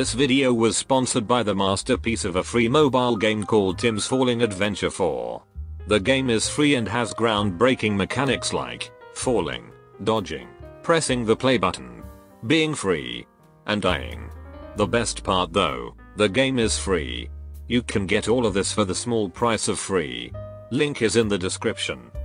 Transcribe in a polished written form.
This video was sponsored by the masterpiece of a free mobile game called Tim's Falling Adventure 4. The game is free and has groundbreaking mechanics like falling, dodging, pressing the play button, being free, and dying. The best part though, the game is free. You can get all of this for the small price of free. Link is in the description.